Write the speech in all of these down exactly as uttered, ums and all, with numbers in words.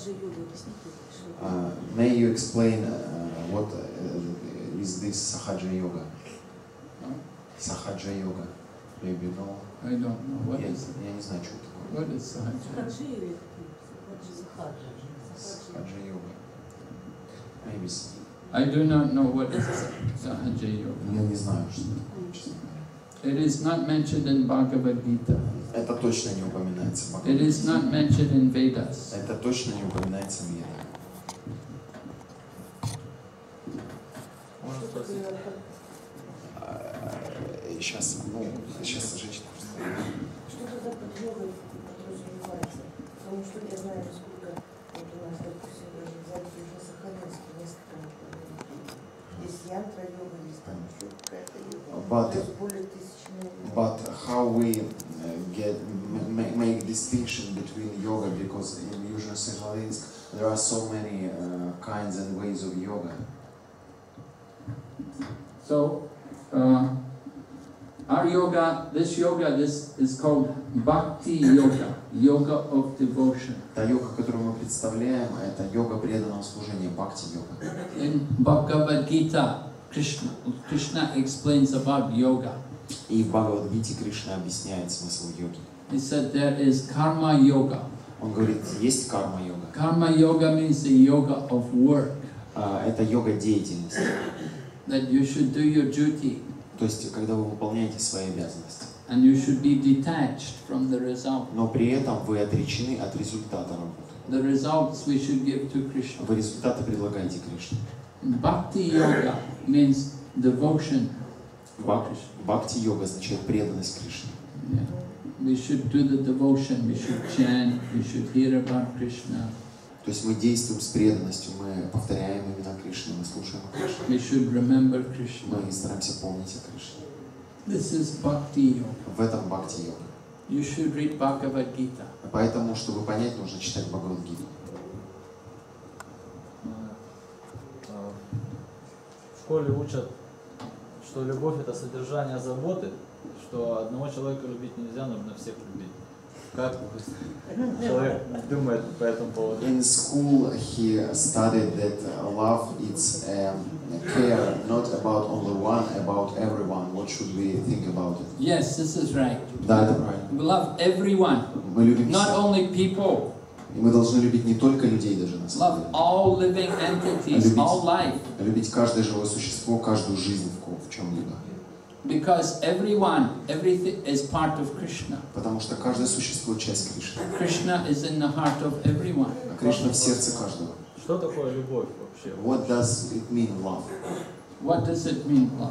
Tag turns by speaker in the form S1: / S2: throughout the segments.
S1: Uh, may you explain uh, what uh, is this Sahaja Yoga?
S2: Huh?
S1: Sahaja Yoga. Maybe you know?
S2: I don't know. What
S1: я,
S2: is
S1: я не знаю, что такое.
S2: What is Sahaja?
S1: Sahaja Yoga. Maybe.
S2: I do not know what is Sahaja Yoga.
S1: Я не знаю, что такое, честно говоря.
S2: It is not mentioned in Bhagavad Gita.
S1: Это точно не упоминается в Бхагавад
S2: It is not mentioned in Vedas.
S1: Это точно не упоминается в Ведах. Сейчас, ну, сейчас женщина просто...
S3: Что тогда под йогой подразумевается? Потому что я знаю, сколько вот у нас, допустим, даже в зале Южно-Сахалинске несколько направлений. Есть янтра-йога, есть там еще какая-то йога.
S1: But,
S3: То есть более тысячи.
S1: but how we uh, get make, make distinction between yoga, because in Yuzhno-Sakhalinsk there are so many uh, kinds and ways of yoga.
S2: So, uh, our yoga, this yoga, this is called Bhakti Yoga, yoga of devotion.
S1: Та йога, которую мы представляем, это йога преданного служения, бхакти-йога.
S2: In Bhagavad Gita, Krishna, Krishna explains about yoga.
S1: И в Бхагавад-гите Кришна объясняет смысл йоги.
S2: He said there is karma yoga.
S1: Он говорит, есть карма-йога.
S2: Karma yoga means the yoga of work.
S1: Uh, это йога деятельности.
S2: That you should do your duty.
S1: То есть, когда вы выполняете свои обязанности.
S2: And you should be detached from the result.
S1: Но при этом вы отречены от результата работы.
S2: The results we should give to Krishna.
S1: Вы результаты предлагаете Кришне.
S2: Bhakti yoga means devotion.
S1: Бхакти-йога означает преданность Кришне.
S2: Yeah. We should do the devotion, we should chant, we should hear about Krishna.
S1: То есть мы действуем с преданностью, мы повторяем имена Кришны, мы слушаем о Кришне.
S2: We should remember Krishna.
S1: Мы стараемся помнить о Кришне.
S2: This is Bhakti yoga.
S1: В этом бхакти-йога.
S2: You should read Bhagavad Gita.
S1: Поэтому, чтобы понять, нужно читать Бхагавад-гиту.
S4: В школе учат, что любовь – это содержание заботы, что одного человека любить нельзя, нужно всех любить. Как человек думает по этому поводу?
S1: In school, he studied that love is um, care, not about only one, about everyone. What should we think about it?
S2: Yes, this is right.
S1: Да, это правильно.
S2: We love everyone,
S1: Мы любим
S2: not
S1: всех.
S2: only people.
S1: И мы должны любить не только людей даже на самом
S2: Love
S1: деле.
S2: all living entities, all life.
S1: Любить каждое живое существо, каждую жизнь в, ко- в чем-либо.
S2: Because everyone, everything is part of Krishna.
S1: Потому что каждое существо часть Кришны.
S2: Krishna is in the heart of everyone.
S1: А Кришна в сердце каждого.
S4: Что такое любовь вообще?
S1: What does it mean, love?
S2: What does it mean, love?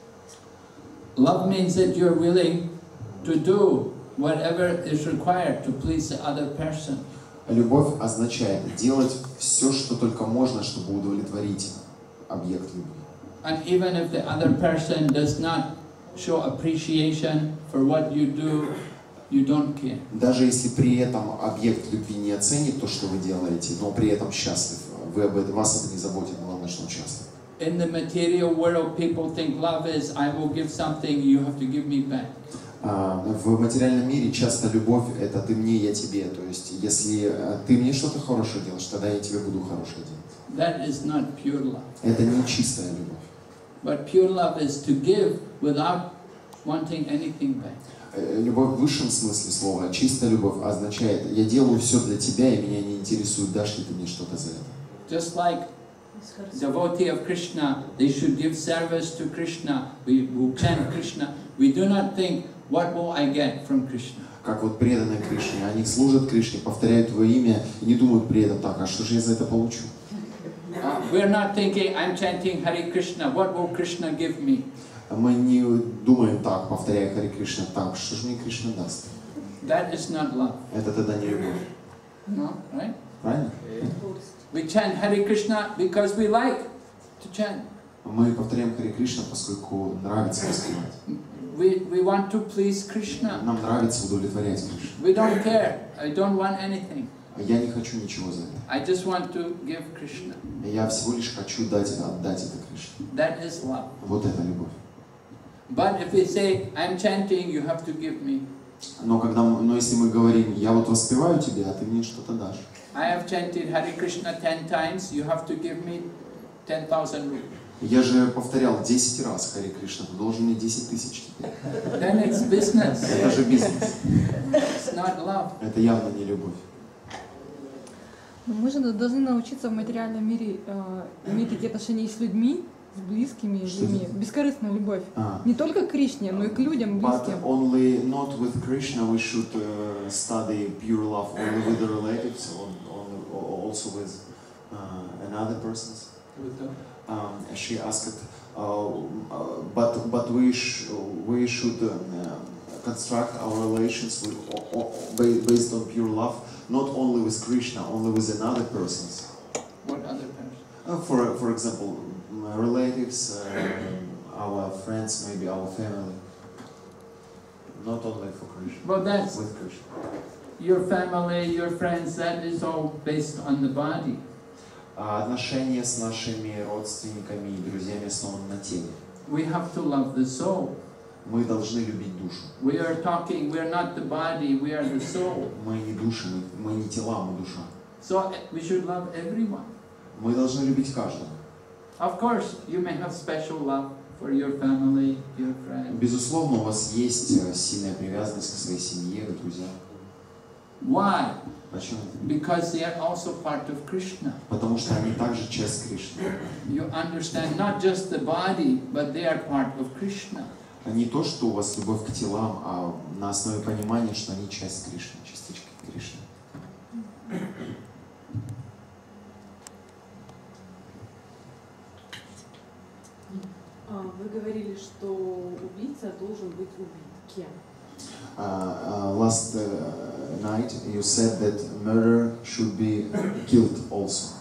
S2: Love means that you're willing to do whatever is required to please the other person.
S1: Любовь означает делать все, что только можно, чтобы удовлетворить объект любви.
S2: And even if the other person does not show appreciation for what you do, you don't care.
S1: Даже если при этом объект любви не оценит то, что вы делаете, но при этом счастлив, вы об этом, вас это не заботит, главное, что он счастлив.
S2: In the material world, people think love is, I will give something, you have to give me back.
S1: В материальном мире часто любовь – это ты мне, я тебе. То есть, если ты мне что-то хорошее делаешь, тогда я тебе буду хорошее делать.
S2: That is not pure love.
S1: Это не чистая любовь.
S2: But pure love is to give without wanting anything back.
S1: Любовь в высшем смысле слова, чистая любовь означает, я делаю все для тебя, и меня не интересует, дашь ли ты мне что-то за это.
S2: Just like devotee of Krishna, they should give service to Krishna. We who chant Krishna, we do not think, what will I get from Krishna?
S1: Как вот преданные Кришне, они служат Кришне, повторяют твое имя и не думают при этом так, а что же я за это получу?
S2: Uh, we are not thinking, I'm chanting Hare Krishna, what will Krishna give me?
S1: Мы не думаем так, повторяя Харе Кришна, так, что же мне Кришна даст?
S2: That is not love.
S1: Это тогда не любовь.
S2: No, right?
S1: Правильно?
S2: We chant Hare Krishna because we like to chant.
S1: Мы повторяем Харе Кришна, поскольку нравится воспевать.
S2: We, we want to please Krishna.
S1: Нам нравится удовлетворять Кришну.
S2: We don't care. I don't want anything.
S1: Я не хочу ничего за это.
S2: I just want to give Krishna.
S1: Я всего лишь хочу дать, отдать это Кришне.
S2: That is love.
S1: Вот это любовь.
S2: But if we say, I'm chanting, you have to give me.
S1: Но, когда, но если мы говорим, я вот воспеваю тебя, а ты мне что-то дашь.
S2: I have chanted Hare Krishna ten times, you have to give me ten thousand rupees.
S1: Я же повторял десять раз Харе Кришна, ты должен мне десять тысяч теперь.
S2: Then it's business.
S1: Это же бизнес.
S2: It's not love.
S1: Это явно не любовь.
S5: Мы же должны научиться в материальном мире э, иметь такие отношения с людьми, с близкими
S1: Что
S5: людьми.
S1: это?
S5: Bескорыстная любовь.
S1: А.
S5: Не только к Кришне, но и к людям
S1: But
S5: близким.
S1: only not with Krishna we should uh, study pure love only with the relatives, on, on, also with uh, another persons. Um, she asked, uh, uh, but but we sh we should uh, construct our relations with, o o based on pure love, not only with Krishna, only with another persons.
S2: What other person?
S1: Uh, for for example, relatives, uh, our friends, maybe our family. Not only for Krishna.
S2: Well, that's
S1: with Krishna.
S2: Your family, your friends. That is all based on the body.
S1: А отношения с нашими родственниками и друзьями основаны на теле.
S2: We have to love the soul.
S1: Мы должны любить душу.
S2: We are talking. We are not the body. We are the soul.
S1: Мы не души, мы не тела, мы душа.
S2: So we should love everyone.
S1: Мы должны любить каждого.
S2: Of course, you may have special love for your family, your friends.
S1: Безусловно, у вас есть сильная привязанность к своей семье, к друзьям.
S2: Why?
S1: Почему?
S2: Because they are also part of Krishna.
S1: Потому что они также часть Кришны.
S2: You understand not just the body, but they are part of Krishna.
S1: Не то, что у вас любовь к телам, а на основе понимания, что они часть Кришны, частичка Кришны.
S6: Вы говорили, что убийца должен быть убит. Кем?
S1: Uh, uh, last uh, night you said that murder should be killed also.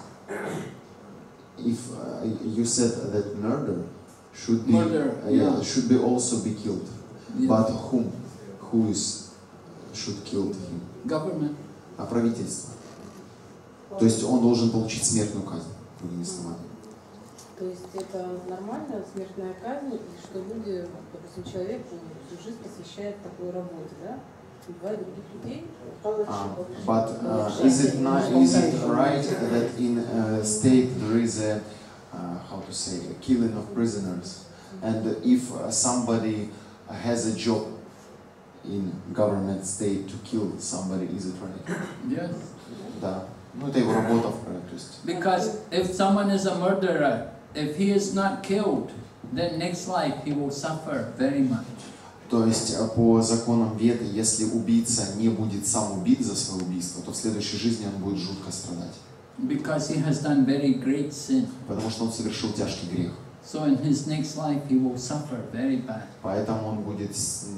S1: If uh, you said that murder should be
S2: Murder,
S1: uh, yeah,
S2: yeah.
S1: should be also be killed,
S2: Yeah.
S1: but whom? Who is should kill him?
S2: Government.
S1: А правительство. То есть он должен получить смертную казнь, другими словами.
S6: То есть это нормальная смертная казнь, и что люди, допустим, человек всю жизнь посвящает такой работе, да? Убивает других людей.
S1: Uh, but uh, is it not is it right that in a state there is a uh, how to say a killing of prisoners, and if uh, somebody has a job in government state to kill somebody, is it right?
S2: Yes.
S1: Да. Ну это его работа, то есть.
S2: Because if someone is a murderer, if he is not killed, then next life he will suffer very much.
S1: То есть по законам Веды, если убийца не будет сам убит за свое убийство, то в следующей жизни он будет жутко страдать.
S2: Because he has done very great sin.
S1: Потому что он совершил тяжкий грех.
S2: So in his next life he will suffer very bad.
S1: Поэтому он будет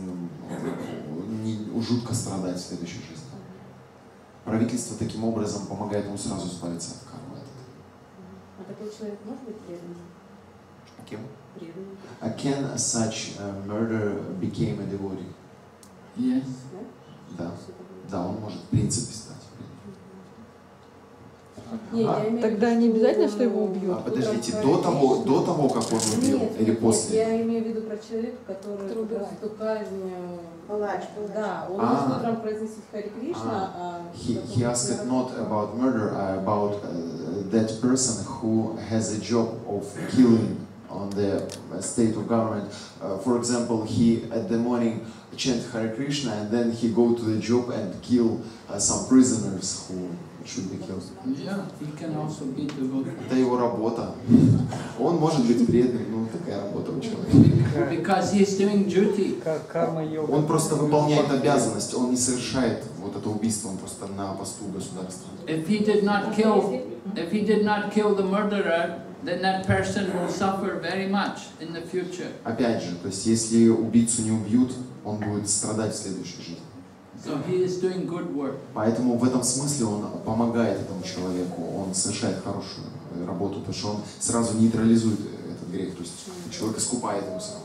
S1: не, жутко страдать в следующей жизни. Правительство таким образом помогает ему сразу избавиться от кармы.
S6: А такой человек может быть преданным?
S1: Кем?
S6: Преданным.
S1: Uh, can such uh, murder became a devotee?
S2: Yes.
S1: Да. Да, он может в принципе стать.
S6: Не,
S1: А,
S6: я имею в
S5: Тогда
S6: виду,
S5: не
S6: что
S5: обязательно, что его
S6: он,
S5: убьют.
S1: А, подождите, до того, до того, как он убил,
S6: Нет,
S1: или
S6: нет,
S1: после?
S6: я имею в виду про человека, который
S3: Который
S6: как раз
S3: убивает.
S6: эту казнь,
S3: Палач, палач.
S6: да, он
S1: А.
S6: может утром произносить Харе Кришна, а
S1: He,
S6: потом
S1: he asked not about murder, uh, about uh, that person who has a job of killing on the state of government. Uh, for example, he at the morning chant Hare Krishna and then he go to the job and kill uh, some prisoners who should be killed.
S2: Yeah, he can also be devoted.
S1: Это его работа. Он может быть преданным, ну такая работа у человека.
S2: Because he's doing duty.
S4: Карма-йога.
S1: Он просто выполняет обязанность, он не совершает вот это убийство, он просто на посту государства.
S2: If he did not kill, if he did not kill the murderer, then that person will suffer very much in the future.
S1: Опять же, то есть если убийцу не убьют, он будет страдать в следующей жизни.
S2: So he is doing good work.
S1: Поэтому в этом смысле он помогает этому человеку, он совершает хорошую работу, потому что он сразу нейтрализует этот грех, то есть человек искупает его сразу.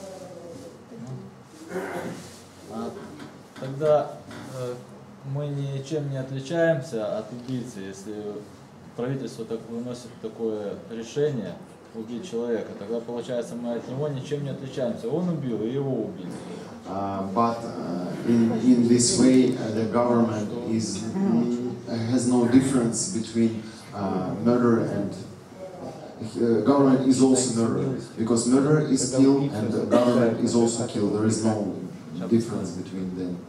S4: А, Тогда э, мы ничем не отличаемся от убийцы, если правительство так выносит такое решение убить человека, тогда получается мы от него ничем не отличаемся. Он убил и его убили.
S1: Uh, but uh, in, in this way uh, the government is mm, has no difference between uh, murder and uh, government is also murder, because murder is killed and the government is also killed. There is no difference between them.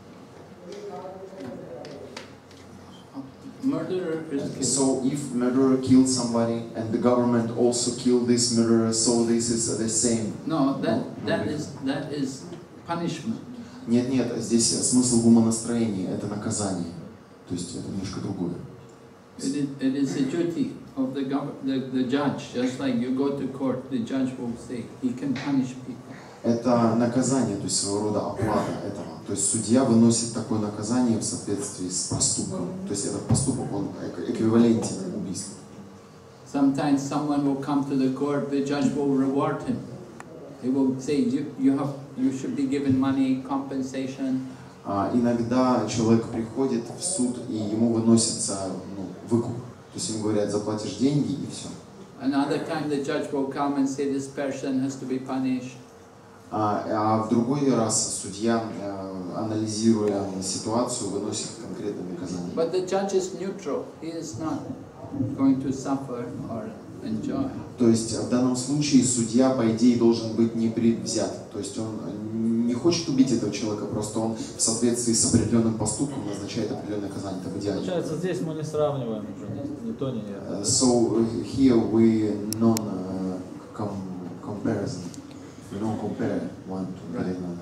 S2: Murderer is killed.
S1: So if murderer killed somebody and the government also killed this murderer, so this is the same.
S2: No, that that is that is punishment.
S1: Нет, нет, здесь смысл в умонастроении, это наказание. То есть это немножко другое.
S2: It is, it is the duty of the, the the judge. Just like you go to court, the judge will say he can punish people.
S1: Это наказание, то есть своего рода оплата этого. То есть судья выносит такое наказание в соответствии с поступком. То есть этот поступок, он эквивалентен убийству.
S2: Sometimes someone will come to the court, the judge will reward him. He will say, you, you have, you should be given money, compensation.
S1: А иногда человек приходит в суд и ему выносится ну, выкуп. То есть ему говорят, заплатишь деньги и все.
S2: Another time the judge will come and say this person has to be punished.
S1: А, а в другой раз судья, анализируя ситуацию, выносит конкретное наказание.
S2: But the judge is neutral. He is not going to suffer or enjoy.
S1: То есть в данном случае судья, по идее, должен быть непредвзят. То есть он не хочет убить этого человека, просто он в соответствии с определенным поступком назначает определенное наказание. Это в идеале.
S4: Получается, здесь мы не сравниваем уже ни, ни то, ни это.
S1: So here we non-comparison. We don't compare one to the other.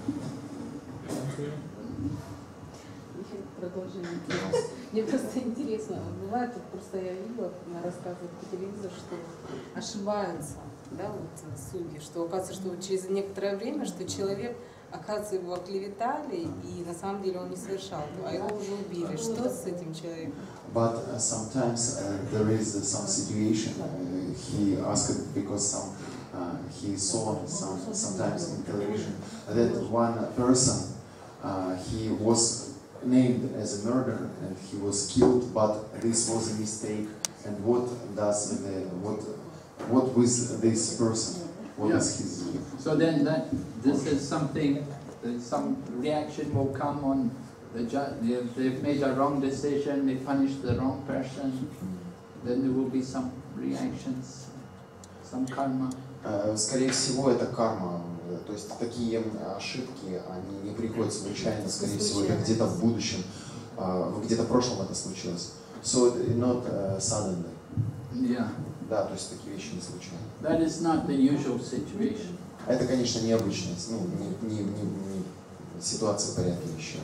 S6: Продолжение. Мне просто интересно, бывает, вот просто я видела на рассказах по телевизору, что ошибаются, да, вот судьи, что оказывается, что через некоторое время, что человек, оказывается, его оклеветали, и на самом деле он не совершал, а его уже убили. Что с этим человеком?
S1: But uh, sometimes uh, there is uh, some situation. Uh, he asked because some uh, he saw some sometimes in television that one person uh, he was named as a murderer and he was killed, but this was a mistake. And what does the what what with this person? What
S2: Yeah.
S1: is his?
S2: So then that this is something, that some reaction will come on the judge. They've, they've made a wrong decision, they punished the wrong person, then there will be some reactions, some karma.
S1: Uh, скорее всего, это карма. То есть такие ошибки, они не приходят случайно. Скорее всего, это где-то в будущем, uh, где-то в прошлом это случилось. So not uh, suddenly.
S2: Yeah.
S1: Да, то есть такие вещи не случайно.
S2: That is not the usual situation.
S1: Это, конечно, необычная, ну, не, не, не, не ситуация в порядке вещей.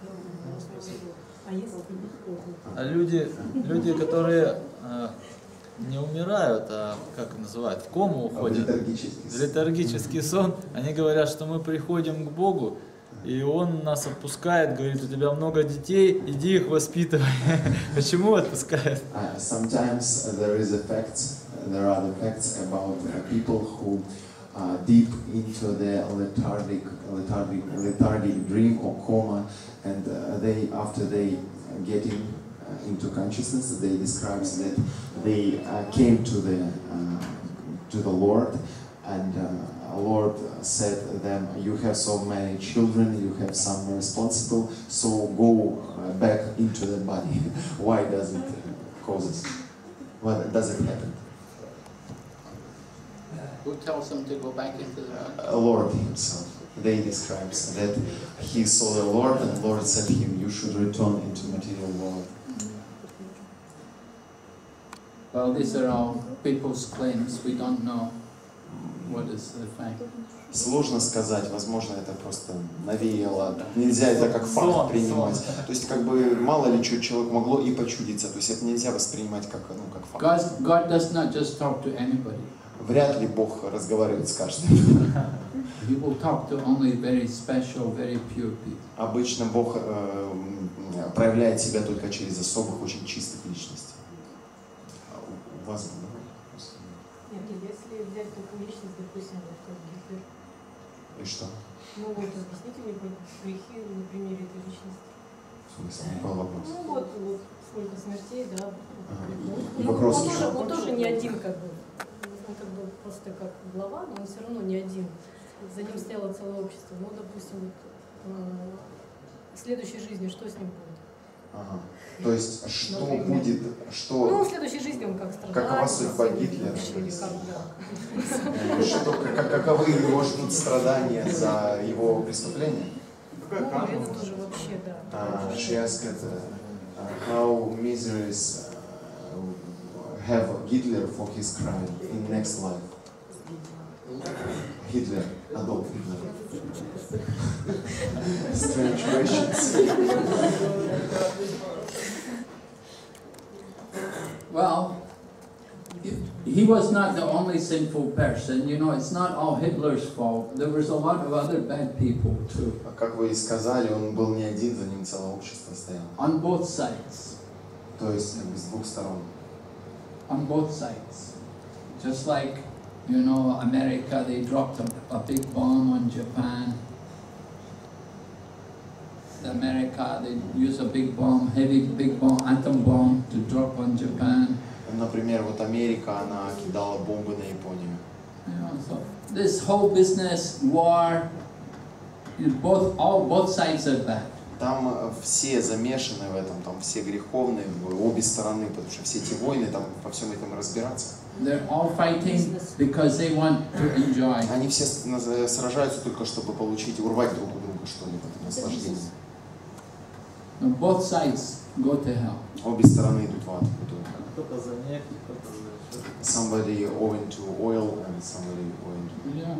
S4: А люди, люди, которые э, не умирают, а как называют, в кому уходят,
S1: Летаргический.
S4: в летаргический сон, они говорят, что мы приходим к Богу, и Он нас отпускает, говорит, у тебя много детей, иди их воспитывай. Почему отпускает?
S1: Uh, sometimes there is a fact, there are the facts about uh, people who uh, deep into the lethargic, lethargic, lethargic dream or coma, and uh, they, after they getting uh, into consciousness, they describe that they uh, came to the uh, to the Lord, and uh, Lord said to them, "You have so many children, you have some responsible, so go uh, back into the body." Why does it causes? Why does it happen?
S2: Who tells them to go back into the body?
S1: Uh, Lord Himself. They describe that he saw the Lord, and the Lord said to him, "You should return into material world."
S2: Well, these are all people's claims. We don't know what is the fact.
S1: Сложно сказать, возможно, это просто навеяло. Нельзя это как факт принимать. То есть, как бы, мало ли что человек могло и почудиться. То есть, это нельзя воспринимать как, ну, как факт.
S2: God, God does not just talk to anybody.
S1: Вряд ли Бог разговаривает с каждым.
S2: He will talk to only very special, very pure people.
S1: Обычно Бог э, проявляет себя только через особых, очень чистых личностей. У вас был, да?
S7: Нет, если взять такую личность, допустим, вот как Гитлер.
S1: И что?
S7: Ну вот, объясните мне грехи на примере этой личности.
S1: В смысле, не был вопрос.
S7: Ну вот, вот сколько смертей, да.
S1: Ага.
S7: Ну,
S1: Вопрос
S7: он,
S1: в
S7: тоже,
S1: чем?
S7: он тоже не один, как бы. Он как бы просто как глава, но он все равно не один. За ним стояло целое общество. Ну, допустим, вот, э, в следующей жизни что с ним будет?
S1: Ага. То есть, что будет, что...
S7: Ну, в следующей жизни он как страдает.
S1: Какова судьба Гитлера?
S7: Или как, да.
S1: Что, как, каковы его ждут страдания за его преступления?
S7: Ну, это тоже вообще, да.
S1: Uh, she asked uh, how miseries uh, have Hitler for his crime in next life. Hitler, Adolf Hitler. Strange questions.
S2: Well, he was not the only sinful person. You know, it's not all Hitler's fault. There was a lot of other bad people too.
S1: Как вы и сказали, он был не один, за ним целое общество стояло.
S2: On both sides.
S1: То есть с двух сторон.
S2: On both sides. Just like, you know, America, they dropped a, a big bomb on Japan. America, they used a big bomb, heavy big bomb, atom bomb to drop on Japan.
S1: Например, вот Америка, она кидала бомбы на Японию.
S2: You know, so this whole business, war, both, all, both sides are bad.
S1: Там все замешаны в этом, там все греховные, обе стороны, потому что все эти войны, там по всем этому разбираться.
S2: They're all fighting because they want to enjoy.
S1: Они все сражаются только, чтобы получить, урвать друг у друга что-либо, наслаждение.
S2: Both sides go to hell.
S1: Обе стороны идут в ад.
S4: Кто-то за нефть, кто-то за...
S1: Somebody owing to oil and somebody owing to...
S2: Yeah.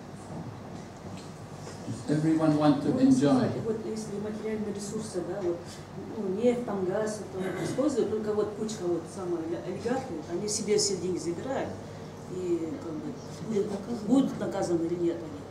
S2: Everyone want to enjoy.
S8: Вот если материальные ресурсы, да, вот, ну, нефть, там, газ, это используют, только вот кучка, вот, самые олигархи, они себе все деньги забирают, и, как бы, будут наказаны или нет они.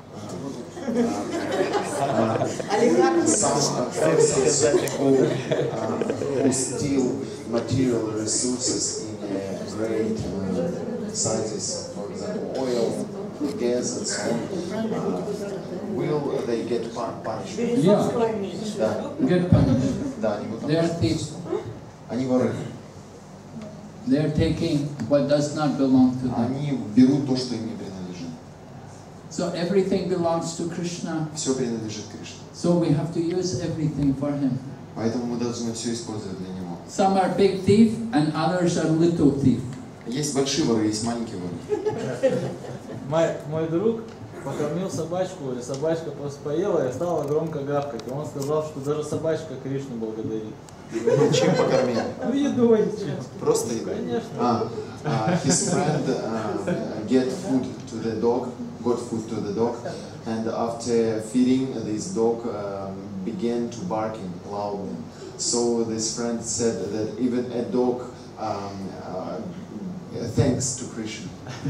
S1: Some persons who, uh, who steal material resources in uh, great uh, sizes, for example, oil, gas, and so on, uh, will they get punished?
S2: Yeah.
S1: Да.
S2: Get punished.
S1: Да, они будут
S2: They are thieves.
S1: Они воры.
S2: They are taking what does not belong to them.
S1: Они берут то, что им не принадлежит.
S2: So everything belongs to Krishna.
S1: Все принадлежит Кришне.
S2: So we have to use everything for him.
S1: Поэтому мы должны все использовать для него.
S2: Some are big thief and others are little thief.
S1: Есть большие воры, есть маленькие воры.
S4: Мой, мой друг покормил собачку, и собачка просто поела и стала громко гавкать. И он сказал, что даже собачка Кришну благодарит.
S1: Чем покормил?
S4: Ну, едой.
S1: Просто едой?
S4: Конечно.
S1: Ah, uh, his friend uh, get food to the dog, got food to the dog, and after feeding, this dog um, began to barking loudly. So this friend said that even a dog um, uh, thanks to Krishna.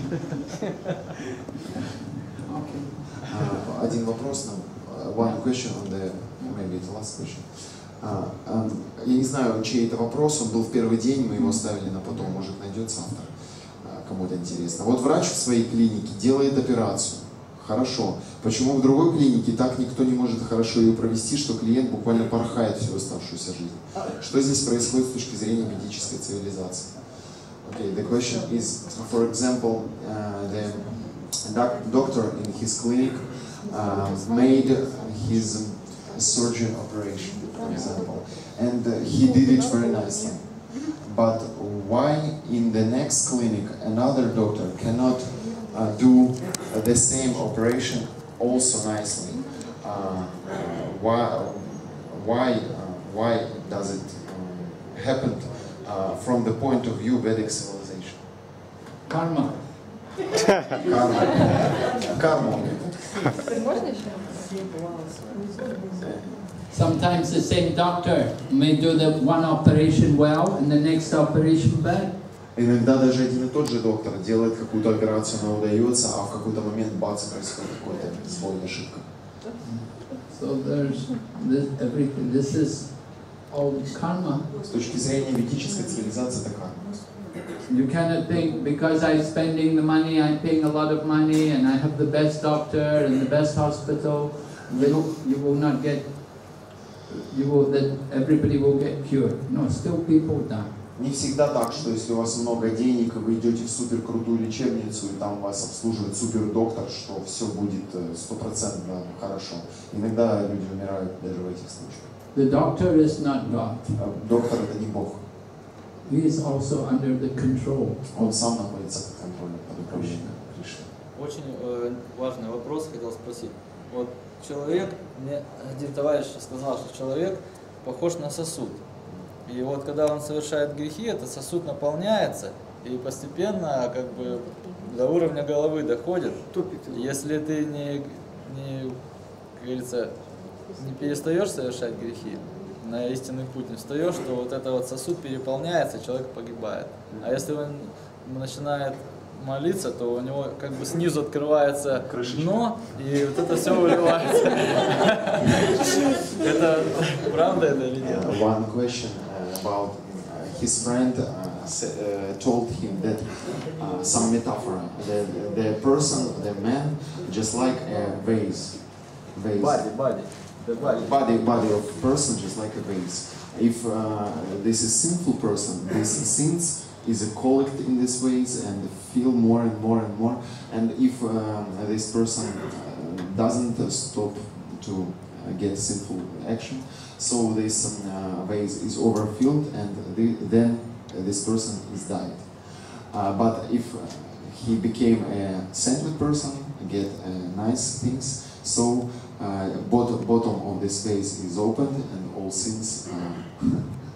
S2: Okay.
S1: Uh, один вопрос, one question on the, maybe the last question. Uh, um, я не знаю, чей это вопрос, он был в первый день, мы его оставили на потом, может найдется автор, uh, кому-то интересно. Вот врач в своей клинике делает операцию, хорошо. Почему в другой клинике так никто не может хорошо ее провести, что клиент буквально порхает всю оставшуюся жизнь? Что здесь происходит с точки зрения медической цивилизации? Okay, the question is, for example, uh, the doc doctor in his clinic uh, made his surgeon operation, for example, and uh, he did it very nicely. But why in the next clinic another doctor cannot uh, do uh, the same operation also nicely? Uh, why, why, uh, why does it um, happen uh, from the point of view Vedic civilization?
S2: Karma.
S1: Karma. Karma.
S2: Sometimes the same doctor may do the one operation well and the next operation bad.
S1: Иногда даже один и тот же доктор делает какую-то операцию, она удается, а в какой-то момент бац, происходит какой-то сбой, ошибка.
S2: So there's this, everything. This is all karma.
S1: С точки зрения ведической цивилизации это карма.
S2: You cannot think because I'm spending the money, I'm paying a lot of money, and I have the best doctor and the best hospital. You, you will not get. You will that everybody will get cured. No, still people die.
S1: Не всегда так, что если у вас много денег, и вы идете в супер крутую лечебницу, и там вас обслуживает супер доктор, что все будет стопроцентно хорошо. Иногда люди умирают даже в этих случаях.
S2: The doctor is not God.
S1: Доктор это не Бог.
S2: He is also under the control.
S1: Он сам находится под контролем, под управлением Кришны.
S4: Очень э, важный вопрос хотел спросить. Вот человек, мне один товарищ сказал, что человек похож на сосуд. И вот когда он совершает грехи, этот сосуд наполняется и постепенно как бы до уровня головы доходит. Если ты не, не, как говорится, не перестаешь совершать грехи, на истинный путь не встаешь, то вот этот вот сосуд переполняется, человек погибает. А если он начинает молиться, то у него как бы снизу открывается дно, и вот это все выливается. Это правда это или нет?
S1: One question about his friend told him that some metaphor, the the person, the man, just like a vase.
S4: Body, body. The body.
S1: Body, body of person, just like a vase. If uh, this is sinful person, these sins is a collect in this vase and feel more and more and more. And if uh, this person uh, doesn't uh, stop to uh, get sinful action, so this uh, vase is overfilled, and the, then uh, this person is died. Uh, but if uh, he became a saintly person, get uh, nice things, so uh, bottom, bottom of this vase is opened and all sins uh,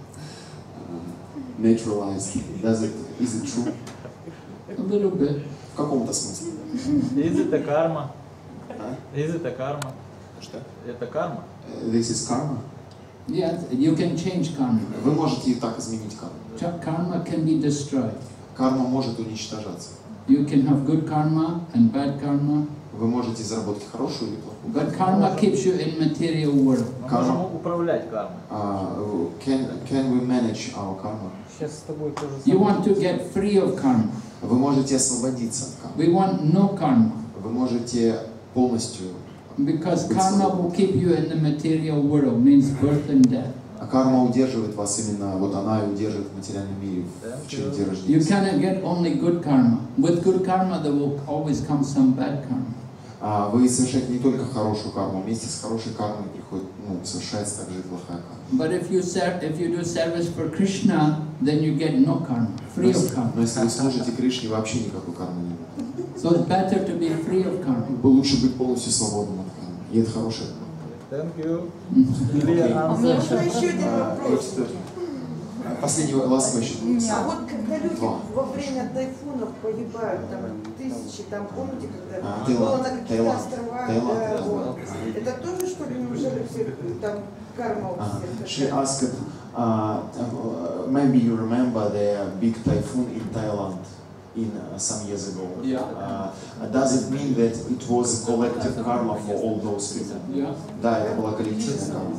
S1: naturalized. Does it, is it true?
S2: A little bit.
S1: В каком-то смысле.
S4: Is it a karma?
S1: А?
S4: Is it a karma?
S1: Что?
S4: Это карма?
S1: This is karma.
S2: Yes, you can change karma.
S1: Вы можете и так изменить карму.
S2: Karma can be destroyed.
S1: Карма может уничтожаться.
S2: You can have good karma and bad karma.
S1: Вы можете заработать хорошую или плохую.
S2: But karma keeps you in material world.
S4: Мы можем управлять кармой.
S1: Uh, can, can we manage our karma?
S2: You want to get free of karma.
S1: Вы можете освободиться от кармы.
S2: We want no karma.
S1: Вы можете полностью.
S2: Because karma will keep you in the material world, means birth and death.
S1: А карма удерживает вас именно, вот она и удерживает в материальном мире, в череде рождения.
S2: You cannot get only good karma. With good karma, there will always come some bad karma.
S1: А вы совершаете не только хорошую карму, вместе с хорошей кармой приходит, ну, совершается также и плохая карма.
S2: But if you serve, if you do service for Krishna, then you get no karma, free of karma.
S1: Но если вы служите Кришне, вообще никакой кармы не будет.
S2: So it's better to be free of karma.
S1: Лучше быть полностью свободным от кармы. И это хорошее.
S4: Thank you.
S3: А у меня еще один вопрос.
S1: Последний last question.
S3: А вот когда люди
S1: Два.
S3: во время тайфунов погибают, там тысячи, там помните, когда
S1: А,
S3: было
S1: Таиланд,
S3: на каких-то
S1: Таиланд,
S3: островах,
S1: Таиланд,
S3: да,
S1: да.
S3: вот. Это тоже, что ли, неужели все там карма у
S1: Uh,
S3: всех?
S1: she asked, uh, uh, maybe you remember the big typhoon in Thailand in uh, some years ago.
S2: Yeah.
S1: Uh, does it mean that it was a collective karma for all those people?
S2: Yeah.
S1: Да, это была коллективная карма.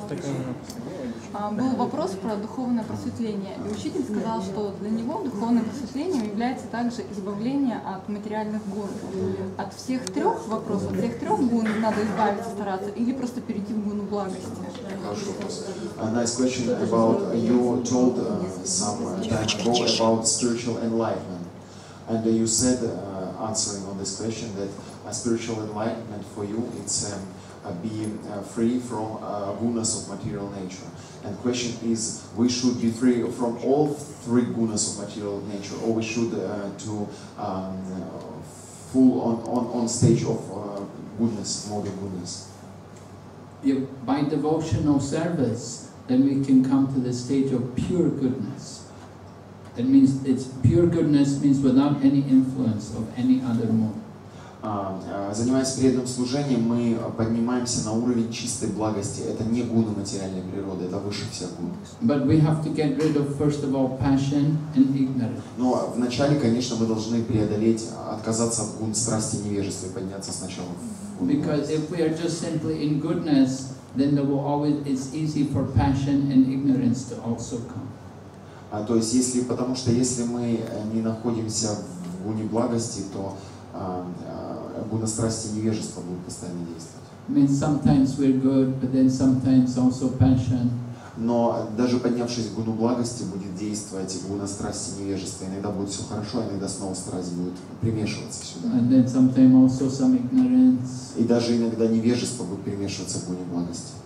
S5: Был вопрос про духовное просветление, и учитель сказал, что для него духовным просветлением является также избавление от материальных гун. От всех трех вопросов, от всех трех гун надо избавиться, стараться, или просто перейти в гуну благости?
S1: Хороший вопрос. A nice question about, you told uh, some time ago about spiritual enlightenment. And uh, you said, uh, answering on this question, that uh, spiritual enlightenment for you, it's um, uh, being uh, free from uh, gunas of material nature. And question is, we should be free from all three gunas of material nature, or we should uh, to um, full on, on, on stage of uh, goodness, mode of goodness.
S2: If by devotional service, then we can come to the stage of pure goodness. It means it's pure goodness means without any influence of any other mode.
S1: Занимаясь преданным служением, мы поднимаемся на уровень чистой благости. Это не гуны материальной природы, это выше всех гун.
S2: But we have to get rid of first of all passion and ignorance.
S1: Но вначале, конечно, мы должны преодолеть, отказаться от гун страсти и невежества и подняться сначала в гуны.
S2: Because if we are just simply in goodness, then there will always it's easy for passion and ignorance to also come.
S1: А, то есть, если, потому что если мы не находимся в гуне благости, то а, а, гуна страсти и невежества будут постоянно действовать.
S2: I mean, sometimes we're good, but then sometimes also passion.
S1: Но даже поднявшись в гуну благости, будет действовать гуна страсти и невежества. Иногда будет все хорошо, иногда снова страсть будет примешиваться сюда.
S2: And then sometimes also some ignorance.
S1: И даже иногда невежество будет примешиваться в гуне благости.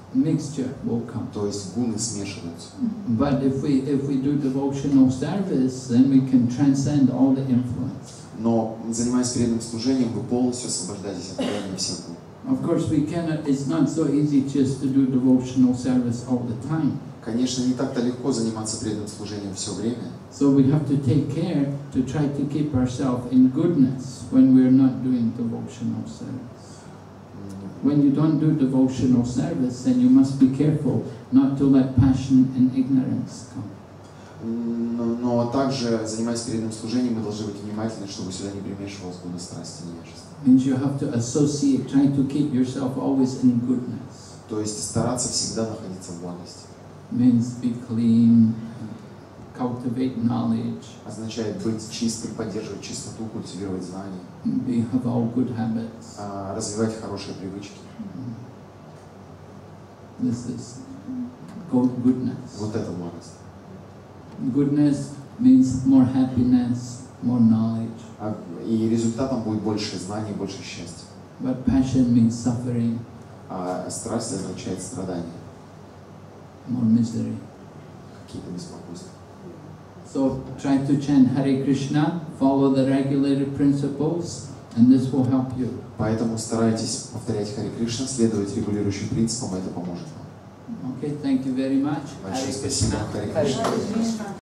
S2: mixture will come.
S1: То есть гуны смешиваются.
S2: But if we if we do devotional service, then we can transcend all the influence.
S1: Но, занимаясь преданным служением, вы полностью освобождаетесь от влияния всех гун.
S2: Of course, we cannot. It's not so easy just to do devotional service all the time.
S1: Конечно, не так-то легко заниматься преданным служением все время.
S2: So we have to take care to try to keep ourselves in goodness when we're not doing devotional service. When you don't do devotional service, then you must be careful not to let passion and ignorance come.
S1: Но, но также, занимаясь преданным служением, мы должны быть внимательны, чтобы сюда не примешивалась гуна страсти и невежества.
S2: Means you have to associate, try to keep yourself always in goodness.
S1: То есть стараться всегда находиться в благости.
S2: Means be clean, cultivate knowledge,
S1: Означает быть чистым, поддерживать чистоту, культивировать знания,
S2: be, have all good habits.
S1: а, развивать хорошие привычки.
S2: This is good goodness.
S1: Вот это благость.
S2: Goodness means more happiness, more knowledge.
S1: А, и результатом будет больше знаний, больше счастья.
S2: But passion means suffering,
S1: А страсть означает страдания,
S2: more misery.
S1: какие-то беспокойства.
S2: So try to chant Hare Krishna, follow the regulated principles, and this will help you.
S1: Поэтому старайтесь повторять Харе Кришна, следовать регулирующим принципам, это поможет вам.
S2: Okay, thank you very much.
S1: Большое спасибо. Харе
S2: Hare
S1: Кришна.
S2: Krishna.